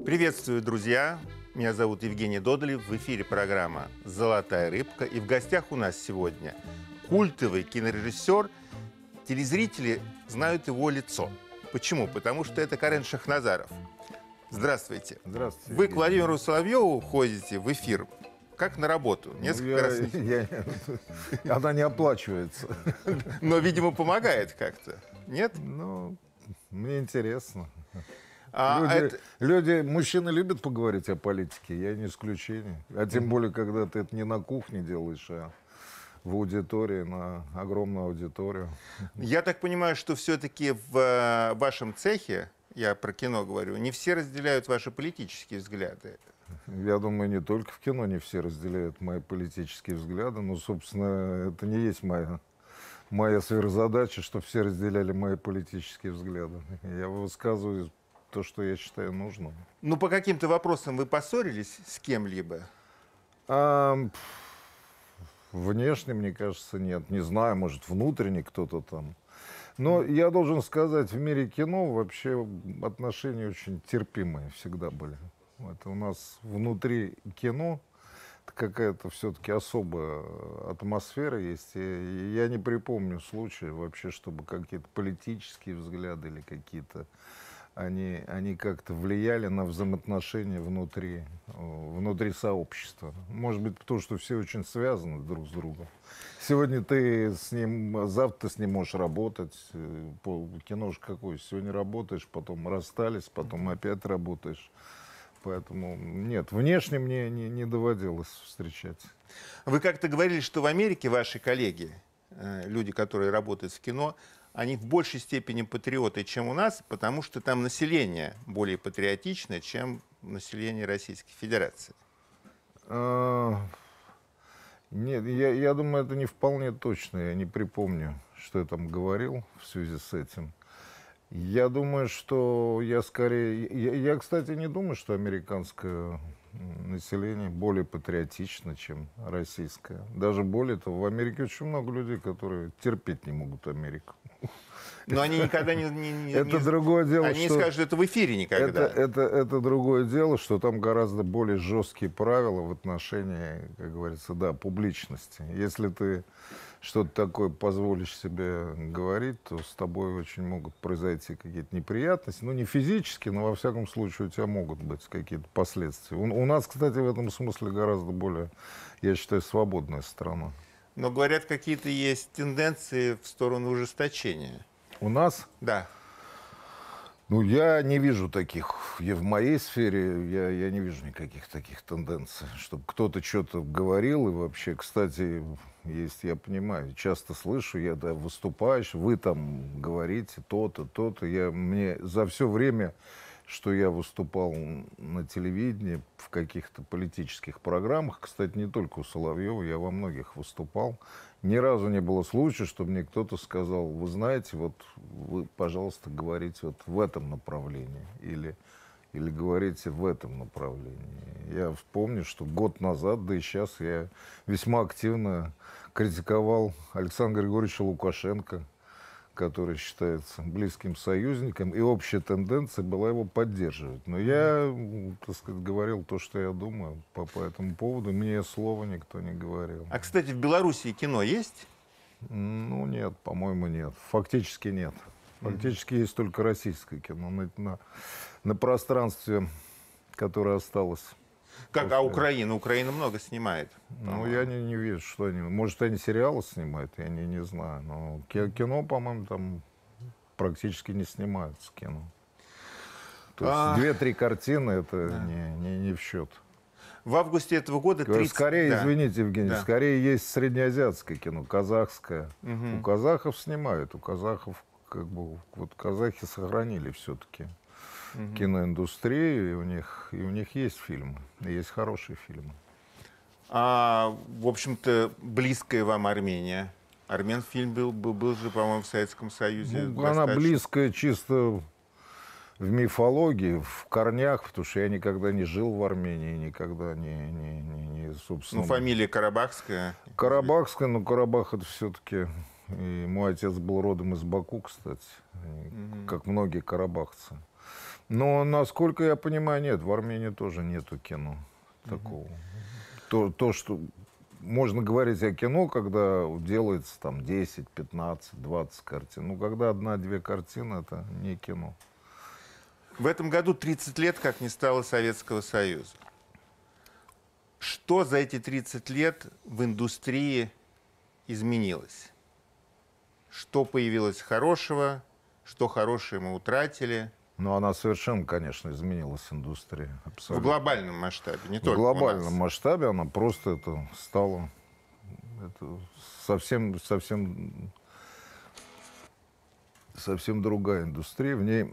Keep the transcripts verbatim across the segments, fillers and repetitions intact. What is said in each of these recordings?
Приветствую, друзья! Меня зовут Евгений Додолев. В эфире программа «Золотая рыбка». И в гостях у нас сегодня культовый кинорежиссер. Телезрители знают его лицо. Почему? Потому что это Карен Шахназаров. Здравствуйте. Здравствуйте. Вы к Владимиру Соловьеву ходите в эфир как на работу. Несколько ну, я, раз. Я, она не оплачивается. Но, видимо, помогает как-то. Нет? Ну, мне интересно. А люди, это... люди, мужчины любят поговорить о политике, я не исключение. А тем более, когда ты это не на кухне делаешь, а в аудитории, на огромную аудиторию. Я так понимаю, что все-таки в вашем цехе, я про кино говорю, не все разделяют ваши политические взгляды. Я думаю, не только в кино не все разделяют мои политические взгляды, но, собственно, это не есть моя, моя сверхзадача, чтобы все разделяли мои политические взгляды. Я высказываю то, что я считаю нужным. Ну, по каким-то вопросам вы поссорились с кем-либо? А, внешне, мне кажется, нет. Не знаю, может, внутренне кто-то там. Но я должен сказать, в мире кино вообще отношения очень терпимые всегда были. Это у нас внутри кино какая-то все-таки особая атмосфера есть. И я не припомню случая вообще, чтобы какие-то политические взгляды или какие-то они, они как-то влияли на взаимоотношения внутри, внутри сообщества. Может быть, потому что все очень связаны друг с другом. Сегодня ты с ним, завтра ты с ним можешь работать. Кино же какое? Сегодня работаешь, потом расстались, потом опять работаешь. Поэтому нет, внешне мне не, не доводилось встречать. Вы как-то говорили, что в Америке ваши коллеги, люди, которые работают в кино, они в большей степени патриоты, чем у нас, потому что там население более патриотичное, чем население Российской Федерации. А, нет, я, я думаю, это не вполне точно. Я не припомню, что я там говорил в связи с этим. Я думаю, что я скорее... Я, я, кстати, не думаю, что американское население более патриотично, чем российское. Даже более того, в Америке очень много людей, которые терпеть не могут Америку. Но они никогда не... не, не это другое дело, они что... не скажут это в эфире никогда. Это, это, это другое дело, что там гораздо более жесткие правила в отношении, как говорится, да, публичности. Если ты что-то такое позволишь себе говорить, то с тобой очень могут произойти какие-то неприятности. Ну, не физически, но во всяком случае у тебя могут быть какие-то последствия. У, у нас, кстати, в этом смысле гораздо более, я считаю, свободная страна. Но, говорят, какие-то есть тенденции в сторону ужесточения. У нас? Да. Ну, я не вижу таких. Я в моей сфере я, я не вижу никаких таких тенденций, чтобы кто-то что-то говорил. И вообще, кстати, есть, я понимаю, часто слышу, я да, выступаешь, вы там говорите то-то, то-то. Я, мне за все время, что я выступал на телевидении, в каких-то политических программах, кстати, не только у Соловьева, я во многих выступал, ни разу не было случая, чтобы мне кто-то сказал: вы знаете, вот вы, пожалуйста, говорите вот в этом направлении или, или говорите в этом направлении. Я вспомню, что год назад, да и сейчас, я весьма активно критиковал Александра Григорьевича Лукашенко, который считается близким союзником, и общая тенденция была его поддерживать. Но я, так сказать, говорил то, что я думаю по, по этому поводу, мне слова никто не говорил. А, кстати, в Беларуси кино есть? Ну, нет, по-моему, нет. Фактически нет. Фактически mm-hmm. есть только российское кино на, на, на пространстве, которое осталось. Как, после... а Украина? Украина много снимает. Ну, я не, не вижу, что они... Может, они сериалы снимают, я не, не знаю. Но кино, по-моему, там практически не снимаются кино. То есть а... две-три картины, это да. не, не, не в счет. В августе этого года тридцать... Скорее, да. извините, Евгений, да. скорее есть среднеазиатское кино, казахское. Угу. У казахов снимают, у казахов, как бы, вот казахи сохранили все-таки угу. киноиндустрию, и у них, и у них есть фильмы, и есть хорошие фильмы. А, в общем-то, близкая вам Армения. Арменфильм был, был, был же, по-моему, в Советском Союзе. Ну, она близкая чисто в мифологии, в корнях, потому что я никогда не жил в Армении, никогда не, не, не, не собственно... Ну, фамилия Карабахская. Карабахская, но Карабах это все-таки... И мой отец был родом из Баку, кстати, угу. как многие карабахцы. Но, насколько я понимаю, нет, в Армении тоже нету кино такого. Mm-hmm. То, то, что можно говорить о кино, когда делается там десять, пятнадцать, двадцать картин. Ну, когда одна-две картины, это не кино. В этом году тридцать лет, как не стало Советского Союза. Что за эти тридцать лет в индустрии изменилось? Что появилось хорошего, что хорошее мы утратили? Ну, она совершенно, конечно, изменилась, индустрия. Абсолютно. В глобальном масштабе, не в только В глобальном у нас. масштабе она просто это стала это совсем, совсем, совсем другая индустрия. В ней,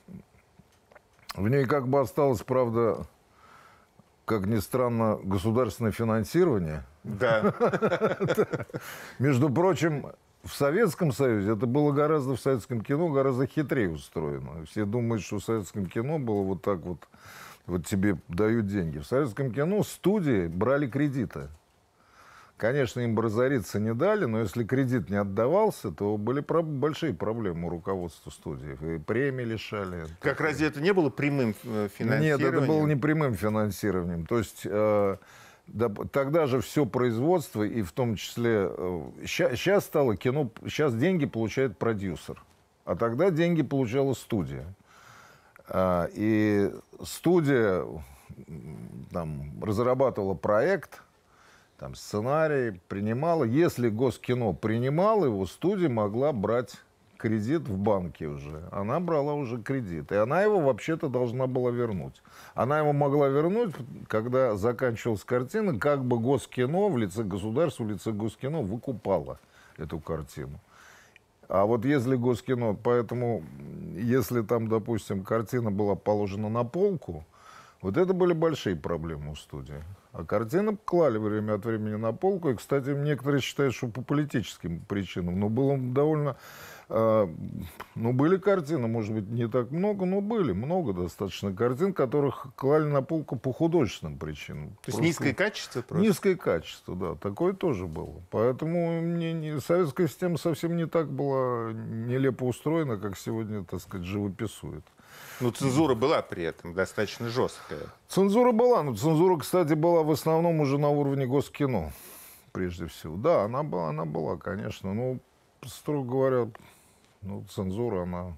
в ней как бы осталось, правда, как ни странно, государственное финансирование. Да. Между прочим, в Советском Союзе это было гораздо, в советском кино гораздо хитрее устроено. Все думают, что в советском кино было вот так вот, вот тебе дают деньги. В советском кино студии брали кредиты. Конечно, им бы разориться не дали, но если кредит не отдавался, то были про- большие проблемы у руководства студии. И премии лишали. Как разве это не было прямым финансированием? Нет, это было не прямым финансированием. То есть э, да, тогда же все производство, и в том числе... Э, сейчас стало кино... Сейчас деньги получает продюсер, а тогда деньги получала студия. Э, и студия там, разрабатывала проект... Там сценарий принимала. Если Госкино принимало его, студия могла брать кредит в банке уже. Она брала уже кредит. И она его вообще-то должна была вернуть. Она его могла вернуть, когда заканчивалась картина, как бы Госкино в лице государства, в лице Госкино выкупало эту картину. А вот если Госкино... Поэтому, если там, допустим, картина была положена на полку, вот это были большие проблемы у студии. А картины клали время от времени на полку. И, кстати, некоторые считают, что по политическим причинам. Но было довольно... Э, ну, были картины, может быть, не так много, но были много достаточно картин, которых клали на полку по художественным причинам. То есть низкое качество просто? Низкое качество, да. Такое тоже было. Поэтому не, не, советская система совсем не так была нелепо устроена, как сегодня, так сказать, живописует. Ну, цензура была при этом достаточно жесткая. Цензура была, но цензура, кстати, была в основном уже на уровне Госкино, прежде всего. Да, она была, она была, конечно. Но, строго говоря, ну, цензура, она...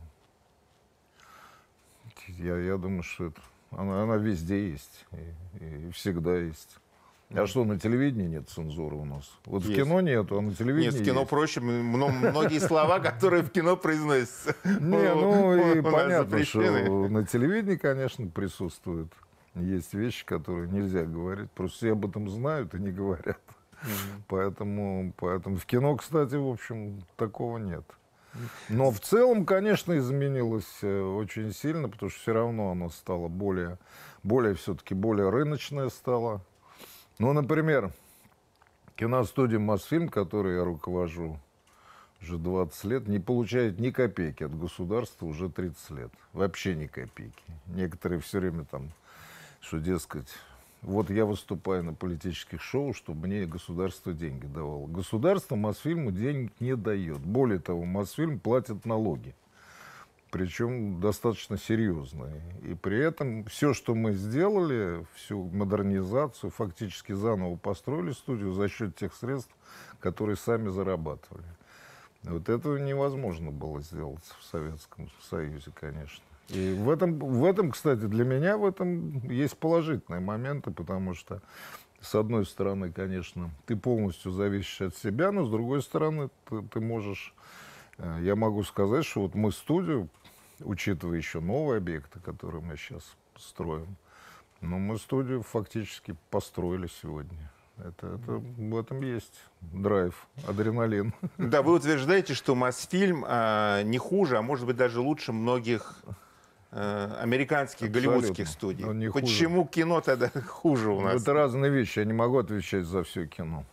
Я, я думаю, что это... Она, она везде есть. И, и всегда есть. А что, на телевидении нет цензуры у нас? Вот есть. В кино нет, а на телевидении Нет, в кино есть. проще. Многие слова, которые в кино произносятся. Не, ну и понятно, что на телевидении, конечно, присутствуют. Есть вещи, которые нельзя говорить. Просто все об этом знают и не говорят. Поэтому, поэтому в кино, кстати, в общем, такого нет. Но в целом, конечно, изменилось очень сильно, потому что все равно оно стало более, более все-таки более рыночное стало. Ну, например, киностудия «Мосфильм», которой я руковожу уже двадцать лет, не получает ни копейки от государства уже тридцать лет. Вообще ни копейки. Некоторые все время там, что, дескать, вот я выступаю на политических шоу, чтобы мне государство деньги давало. Государство «Мосфильму» денег не дает. Более того, «Мосфильм» платит налоги. Причем достаточно серьезные. И при этом все, что мы сделали, всю модернизацию, фактически заново построили студию за счет тех средств, которые сами зарабатывали. Вот этого невозможно было сделать в Советском Союзе, конечно. И в этом, в этом, кстати, для меня в этом есть положительные моменты, потому что, с одной стороны, конечно, ты полностью зависишь от себя, но с другой стороны, ты, ты можешь... Я могу сказать, что вот мы студию, учитывая еще новые объекты, которые мы сейчас строим, но мы студию фактически построили сегодня. Это, это, в этом есть драйв, адреналин. Да, вы утверждаете, что «Мосфильм» а, не хуже, а может быть даже лучше многих а, американских, абсолютно, голливудских студий. Почему хуже. Кино тогда хуже у нас? Это разные вещи, я не могу отвечать за все кино.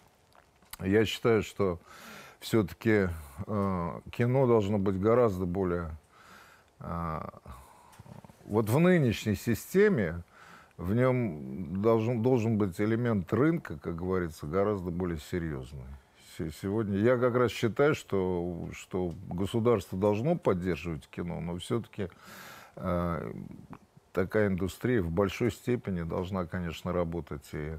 Я считаю, что все-таки э, кино должно быть гораздо более... Э, вот в нынешней системе в нем должен, должен быть элемент рынка, как говорится, гораздо более серьезный. Сегодня я как раз считаю, что, что государство должно поддерживать кино, но все-таки э, такая индустрия в большой степени должна, конечно, работать и,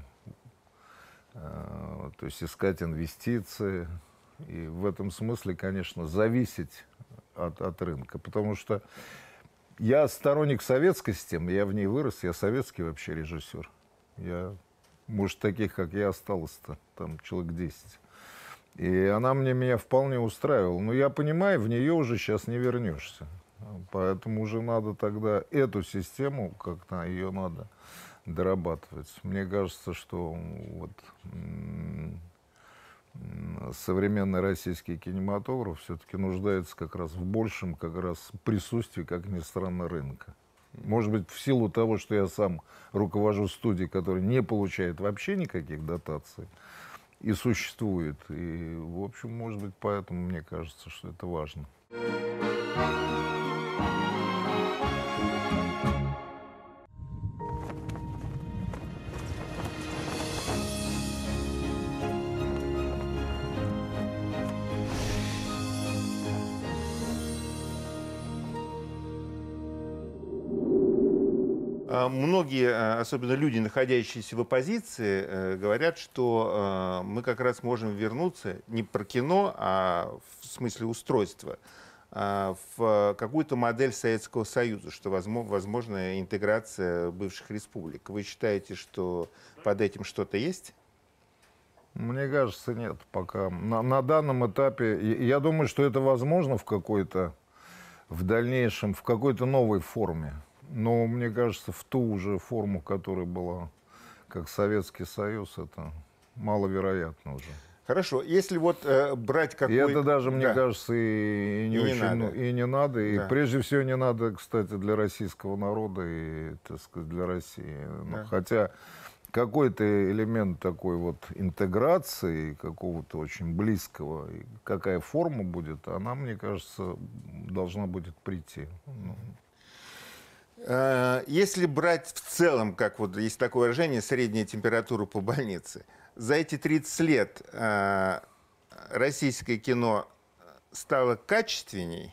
э, то есть искать инвестиции. И в этом смысле, конечно, зависеть от, от рынка. Потому что я сторонник советской системы, я в ней вырос, я советский вообще режиссер. Я, может, таких, как я, осталось-то там человек десять. И она мне, меня вполне устраивала. Но я понимаю, в нее уже сейчас не вернешься. Поэтому уже надо тогда эту систему, как-то ее надо дорабатывать. Мне кажется, что вот современный российский кинематограф все-таки нуждается как раз в большем как раз присутствии, как ни странно, рынка. Может быть, в силу того, что я сам руковожу студией, которая не получает вообще никаких дотаций, и существует. И, в общем, может быть, поэтому мне кажется, что это важно. Многие, особенно люди, находящиеся в оппозиции, э, говорят, что э, мы как раз можем вернуться не про кино, а в смысле устройства, а в какую-то модель Советского Союза, что возможно, возможна интеграция бывших республик. Вы считаете, что под этим что-то есть? Мне кажется, нет. Пока на, на данном этапе, я думаю, что это возможно в какой-то, в дальнейшем, в какой-то новой форме. Но, мне кажется, в ту же форму, которая была как Советский Союз, это маловероятно уже. Хорошо. Если вот э, брать какой-то... И это даже, мне да. кажется, и, и не и очень... Не надо. Ну, и не надо. И да. прежде всего не надо, кстати, для российского народа и, так сказать, для России. Да. Ну, хотя какой-то элемент такой вот интеграции, какого-то очень близкого, и какая форма будет, она, мне кажется, должна будет прийти. Ну. Если брать в целом, как вот есть такое выражение, средняя температура по больнице, за эти тридцать лет э, российское кино стало качественней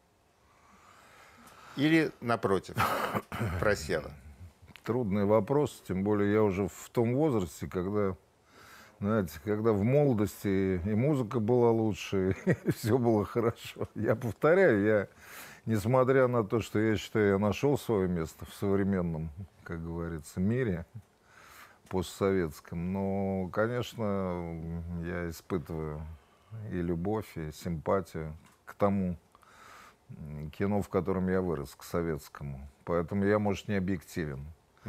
или, напротив, просело? Трудный вопрос, тем более я уже в том возрасте, когда, знаете, когда в молодости и музыка была лучше, и все было хорошо. Я повторяю, я, несмотря на то, что я считаю, я нашел свое место в современном, как говорится, мире постсоветском, но, конечно, я испытываю и любовь, и симпатию к тому кино, в котором я вырос, к советскому. Поэтому я, может, не объективен.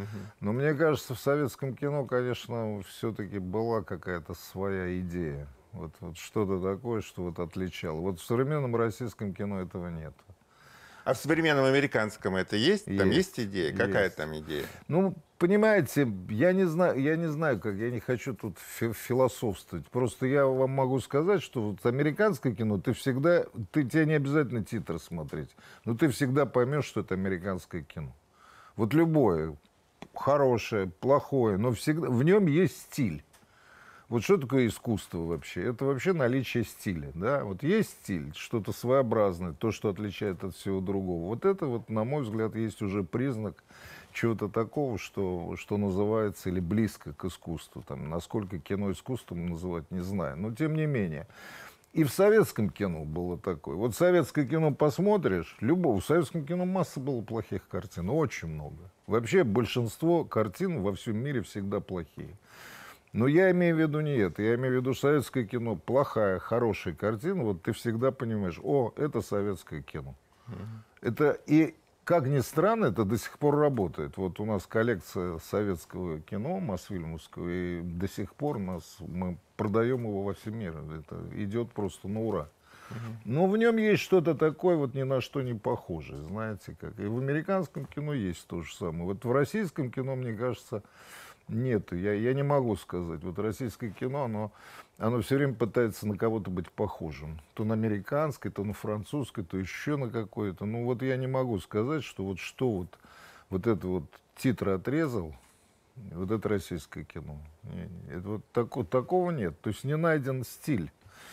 Но мне кажется, в советском кино, конечно, все-таки была какая-то своя идея. Вот, вот что-то такое, что вот отличало. Вот в современном российском кино этого нет. А в современном американском это есть? Есть. Там есть идея? Какая Есть. там идея? Ну, понимаете, я не знаю, я не знаю, как, я не хочу тут фи- философствовать. Просто я вам могу сказать, что вот американское кино, ты всегда, ты, тебе не обязательно титры смотреть, но ты всегда поймешь, что это американское кино. Вот любое, хорошее, плохое, но всегда в нем есть стиль. Вот что такое искусство вообще? Это вообще наличие стиля, да? Вот есть стиль, что-то своеобразное, то, что отличает от всего другого. Вот это вот, на мой взгляд, есть уже признак чего-то такого, что, что называется, или близко к искусству. Там, насколько кино искусством называть, не знаю. Но тем не менее. И в советском кино было такое. Вот советское кино посмотришь, любого, в советском кино масса было плохих картин, очень много. Вообще большинство картин во всем мире всегда плохие. Но я имею в виду не это. Я имею в виду советское кино, плохая, хорошая картина, вот ты всегда понимаешь, о, это советское кино. Mm-hmm. Это, и, как ни странно, это до сих пор работает. Вот у нас коллекция советского кино, Мосфильмовского, и до сих пор нас, мы продаем его во всем мире. Это идет просто на ура. Mm-hmm. Но в нем есть что-то такое, вот ни на что не похожее, знаете как. И в американском кино есть то же самое. Вот в российском кино, мне кажется, нет, я, я не могу сказать. Вот российское кино, оно, оно все время пытается на кого-то быть похожим. То на американское, то на французское, то еще на какое-то. Ну вот я не могу сказать, что вот что вот, вот это вот титр отрезал, вот это российское кино. Не, не, это вот тако, такого нет. То есть не найден стиль.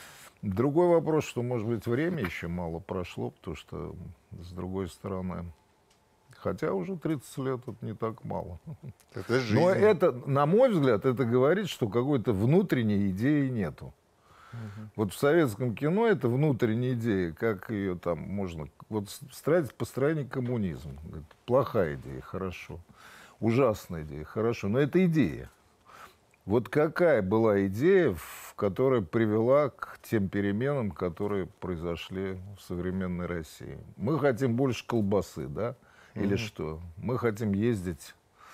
Другой вопрос, что, может быть, время еще мало прошло, потому что, с другой стороны, Хотя уже тридцать лет это не так мало. Это жизнь. Но это, на мой взгляд, это говорит, что какой-то внутренней идеи нету. Угу. Вот в советском кино это внутренняя идея, как ее там можно... Вот строить построение коммунизма. Плохая идея, хорошо. Ужасная идея, хорошо. Но это идея. Вот какая была идея, которая привела к тем переменам, которые произошли в современной России? Мы хотим больше колбасы, да? Или mm-hmm. что? Мы хотим ездить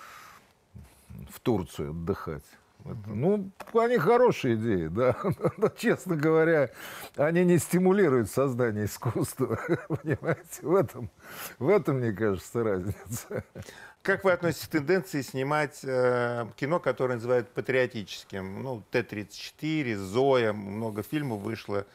в Турцию отдыхать. Mm-hmm. Ну, они хорошие идеи, да. Но, честно говоря, они не стимулируют создание искусства. Понимаете? В этом, в этом, мне кажется, разница. Как вы относитесь к тенденции снимать э, кино, которое называют патриотическим? Ну, Т тридцать четыре, Зоя, много фильмов вышло.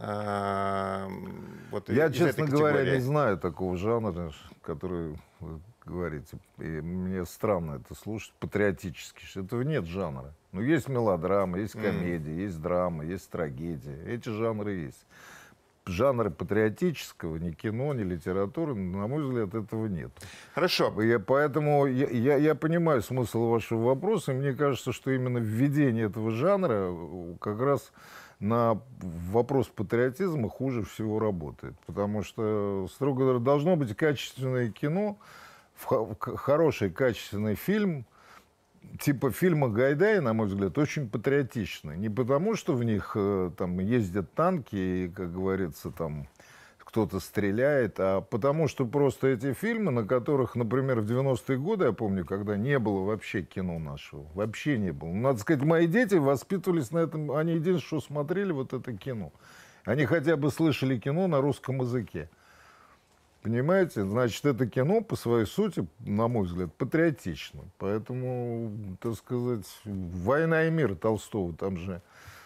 Э, вот Я, честно говоря, не знаю такого жанра, который вы говорите. И мне странно это слушать. Патриотический. Этого нет жанра. Ну, есть мелодрама, есть комедия, mm. есть драма, есть трагедия. Эти жанры есть. Жанра патриотического, ни кино, ни литературы, на мой взгляд, этого нет. Хорошо. Я, поэтому я, я, я понимаю смысл вашего вопроса, и мне кажется, что именно введение этого жанра как раз на вопрос патриотизма хуже всего работает. Потому что, строго говоря, должно быть качественное кино, хороший качественный фильм, типа фильма Гайдая, на мой взгляд, очень патриотичны. Не потому, что в них э, там ездят танки и, как говорится, там кто-то стреляет, а потому что просто эти фильмы, на которых, например, в девяностые годы, я помню, когда не было вообще кино нашего, вообще не было. Надо сказать, мои дети воспитывались на этом, они единственное, что смотрели, вот это кино. Они хотя бы слышали кино на русском языке. Понимаете? Значит, это кино по своей сути, на мой взгляд, патриотично. Поэтому, так сказать, «Война и мир» Толстого, там же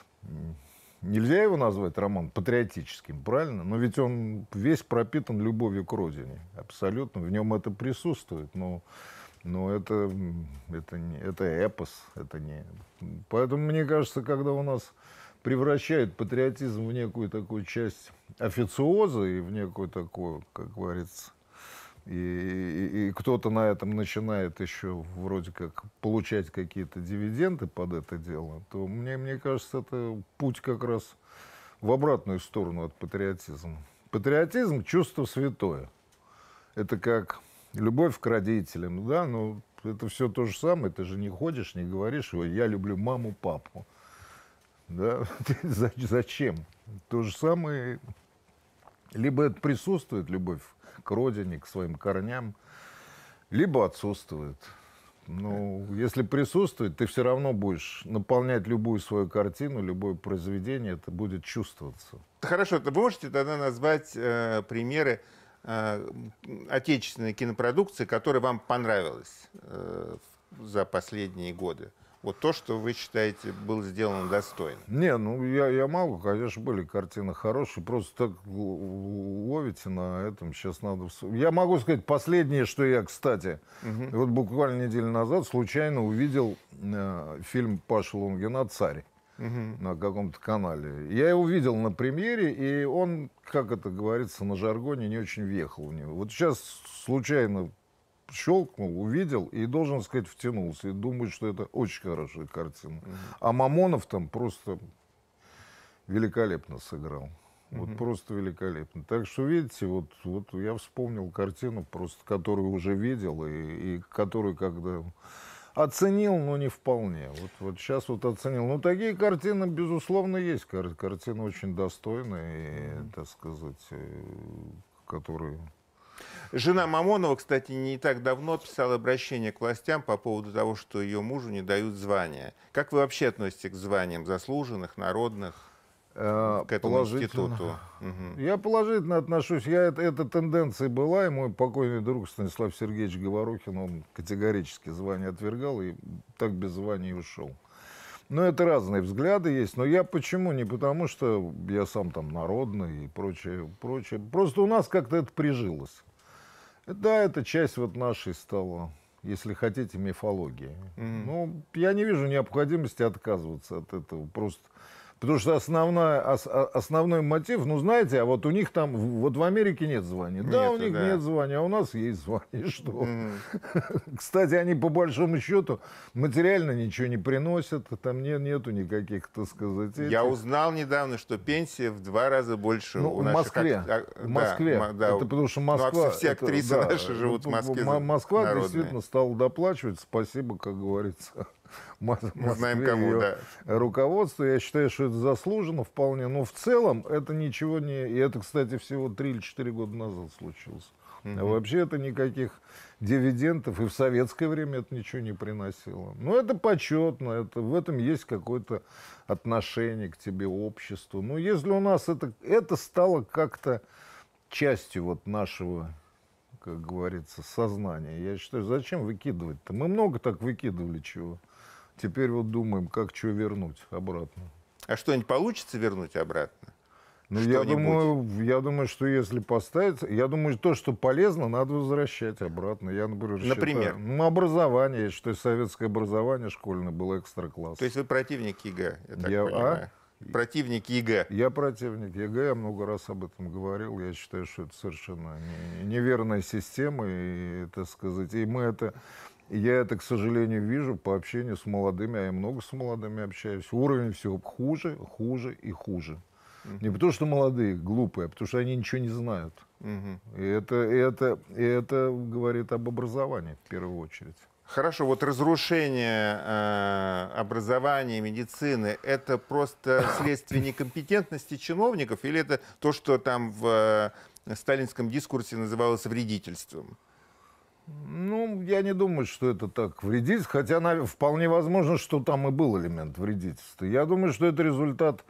нельзя его назвать роман патриотическим, правильно? Но ведь он весь пропитан любовью к родине. Абсолютно. В нем это присутствует. Но, но это, это, не, это эпос. Это не... Поэтому, мне кажется, когда у нас превращают патриотизм в некую такую часть официоза и в некую такую, как говорится, и, и, и кто-то на этом начинает еще вроде как получать какие-то дивиденды под это дело, то мне, мне кажется, это путь как раз в обратную сторону от патриотизма. Патриотизм — чувство святое. Это как любовь к родителям, да, но это все то же самое, ты же не ходишь, не говоришь, ой, я люблю маму, папу. Да? Зачем? То же самое. Либо это присутствует, любовь к родине, к своим корням, либо отсутствует. Ну, если присутствует, ты все равно будешь наполнять любую свою картину, любое произведение, это будет чувствоваться. Хорошо, вы можете тогда назвать э, примеры э, отечественной кинопродукции, которая вам понравилась э, за последние годы? Вот то, что вы считаете, было сделано достойно. Не, ну я, я могу, конечно, были картины хорошие, просто так ловите на этом, сейчас надо... Я могу сказать, последнее, что я, кстати, угу. вот буквально неделю назад случайно увидел э, фильм Паши Лунгина «Царь» угу. на каком-то канале. Я его видел на премьере, и он, как это говорится на жаргоне, не очень въехал в него. Вот сейчас случайно щелкнул, увидел и, должен сказать, втянулся. И думаю, что это очень хорошая картина. Mm-hmm. А Мамонов там просто великолепно сыграл. Mm-hmm. Вот просто великолепно. Так что, видите, вот, вот я вспомнил картину, просто, которую уже видел, и, и которую когда оценил, но не вполне. Вот, вот сейчас вот оценил. Ну, такие картины, безусловно, есть. Кар- картины очень достойные, mm-hmm. так сказать, которые... Жена Мамонова, кстати, не так давно писала обращение к властям по поводу того, что ее мужу не дают звания. Как вы вообще относитесь к званиям заслуженных, народных, э, к этому институту? Угу. Я положительно отношусь. Я, это, эта тенденция была, и мой покойный друг Станислав Сергеевич Говорухин, он категорически звание отвергал и так без звания и ушел. Но это разные взгляды есть. Но я почему? Не потому, что я сам там народный и прочее, прочее. Просто у нас как-то это прижилось. Да, это часть вот нашей стала, если хотите, мифологии. Mm-hmm. Ну, я не вижу необходимости отказываться от этого. Просто Потому что основная, ос, основной мотив, ну, знаете, а вот у них там, вот в Америке нет звания. Да, Нету, у них да. нет звания, а у нас есть звание. Что? Mm-hmm. Кстати, они по большому счету материально ничего не приносят, там не, нету никаких, так сказать, этих. Я узнал недавно, что пенсия в два раза больше ну, у в наших... Москве. Ак... В Москве. Да, да. Это потому что Москва... Ну, а все актрисы это, наши да, живут в Москве. Москва народные. Действительно стала доплачивать. Спасибо, как говорится. Мы знаем кому, да. Руководство, я считаю, что это заслуженно вполне, но в целом это ничего не... И это, кстати, всего три или четыре года назад случилось. Mm-hmm. А вообще это никаких дивидендов, и в советское время это ничего не приносило. Но это почетно, это, в этом есть какое-то отношение к тебе, обществу. Но если у нас это, это стало как-то частью вот нашего, как говорится, сознания, я считаю, зачем выкидывать-то? Мы много так выкидывали чего. Теперь вот думаем, как что вернуть обратно. А что-нибудь получится вернуть обратно? Ну, я думаю, я думаю, что если поставить... Я думаю, то, что полезно, надо возвращать обратно. Я, например, Например? Считаю, ну, образование. Я считаю, советское образование школьное было экстра-класс. То есть вы противник ЕГЭ, я так я, понимаю? А? Противник ЕГЭ. Я противник ЕГЭ, я много раз об этом говорил. Я считаю, что это совершенно не, неверная система. И, так сказать, и мы это... Я это, к сожалению, вижу по общению с молодыми, а я много с молодыми общаюсь. Уровень все хуже, хуже и хуже. Uh-huh. Не потому что молодые, глупые, а потому что они ничего не знают. Uh-huh. И, это, и, это, и это говорит об образовании в первую очередь. Хорошо, вот разрушение э, образования, медицины, это просто следствие некомпетентности чиновников или это то, что там в э, сталинском дискурсе называлось вредительством? Ну, я не думаю, что это так вредительство, хотя вполне возможно, что там и был элемент вредительства. Я думаю, что это результат...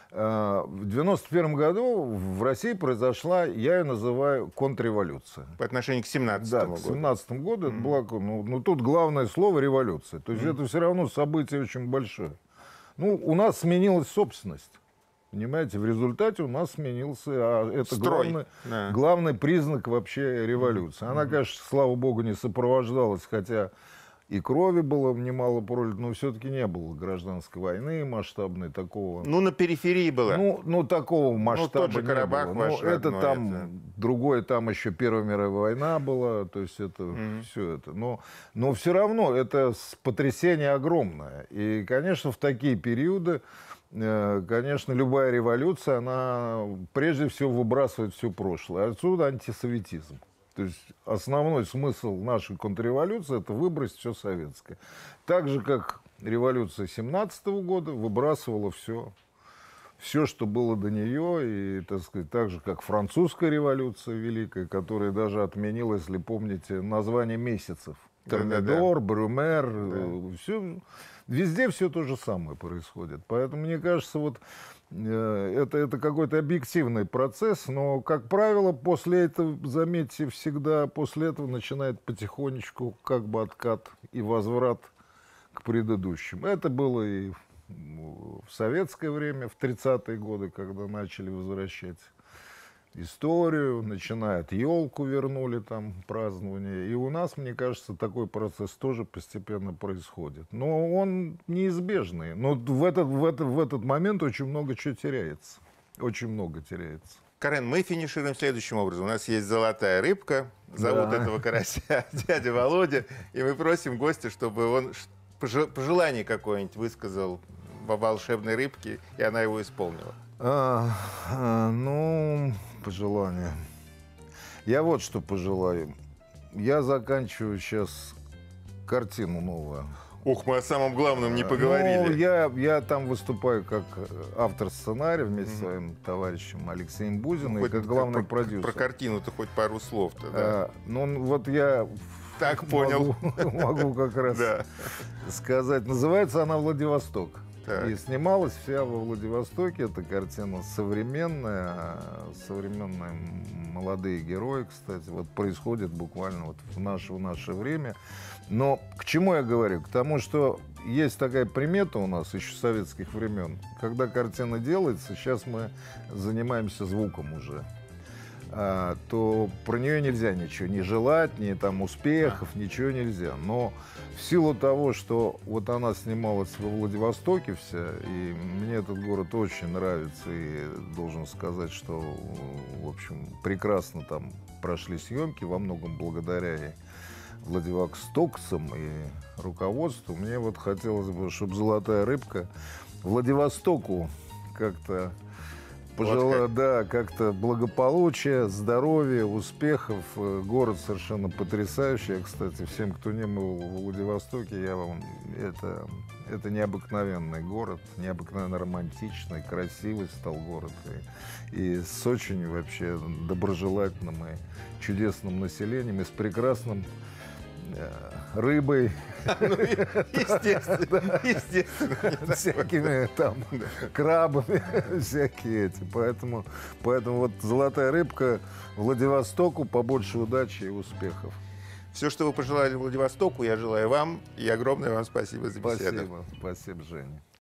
В девяносто первом году в России произошла, я ее называю, контрреволюция. По отношению к семнадцатому году. Да, к семнадцатому году mm-hmm. это была, ну, ну, тут главное слово революция. То есть mm-hmm. это все равно событие очень большое. Ну, у нас сменилась собственность. Понимаете, в результате у нас сменился, а это главный, да. главный признак вообще революции. Она, mm-hmm. конечно, слава богу, не сопровождалась, хотя и крови было немало пролито, но все-таки не было гражданской войны масштабной такого. Ну, на периферии было. Ну, ну такого масштаба ну, тот же не Карабах было. Ваш Ну, это родной, там, это... другое, там еще Первая мировая война была, то есть это mm-hmm. все это. Но, но все равно это потрясение огромное. И, конечно, в такие периоды, конечно, любая революция, она прежде всего выбрасывает все прошлое. Отсюда антисоветизм. То есть основной смысл нашей контрреволюции – это выбросить все советское. Так же, как революция семнадцатого года выбрасывала все, все, что было до нее, и, так сказать, так же, как французская революция великая, которая даже отменила, если помните, название месяцев. Термидор, Брюмер, да. все, везде все то же самое происходит. Поэтому, мне кажется, вот это, это какой-то объективный процесс, но, как правило, после этого, заметьте, всегда после этого начинает потихонечку как бы откат и возврат к предыдущим. Это было и в советское время, в тридцатые годы, когда начали возвращать историю, начинает елку вернули, там празднование. И у нас, мне кажется, такой процесс тоже постепенно происходит. Но он неизбежный. Но в этот, в этот, в этот момент очень много чего теряется. Очень много теряется. Карен, мы финишируем следующим образом. У нас есть золотая рыбка, зовут да. этого карася дядя Володя, и мы просим гостя, чтобы он пожелание какое-нибудь высказал во волшебной рыбке, и она его исполнила. А, а, ну, пожелание. Я вот что пожелаю. Я заканчиваю сейчас картину новую. Ух, мы о самом главном не поговорили. Ну, я, я там выступаю как автор сценария вместе mm-hmm. с своим товарищем Алексеем Бузиным, ну, и как главный про, продюсер. Про картину-то хоть пару слов-то, да? А, ну, вот я так понял. Могу, могу как раз да. сказать. Называется она «Владивосток». Так. И снималась вся во Владивостоке. Эта картина современная, современные молодые герои, кстати, вот происходит буквально вот в наше, в наше время. Но к чему я говорю? К тому, что есть такая примета у нас еще с советских времен. Когда картина делается, сейчас мы занимаемся звуком уже. а, то про нее нельзя ничего не желать, ни там успехов, а. ничего нельзя. Но в силу того, что вот она снималась во Владивостоке вся, и мне этот город очень нравится, и должен сказать, что, в общем, прекрасно там прошли съемки, во многом благодаря и владивостокцам и руководству. Мне вот хотелось бы, чтобы «Золотая рыбка» Владивостоку как-то пожелала, вот как. да, как-то благополучия, здоровья, успехов. Город совершенно потрясающий. Я, кстати, всем, кто не был в Владивостоке, я вам это, это необыкновенный город, необыкновенно романтичный, красивый стал город. И, и с очень вообще доброжелательным и чудесным населением, и с прекрасным рыбой. Ну, естественно, естественно. Всякими там крабами, всякие эти. Поэтому, поэтому вот «Золотая рыбка» Владивостоку, побольше удачи и успехов. Все, что вы пожелали Владивостоку, я желаю вам. И огромное вам спасибо за беседу. Спасибо, спасибо, Женя.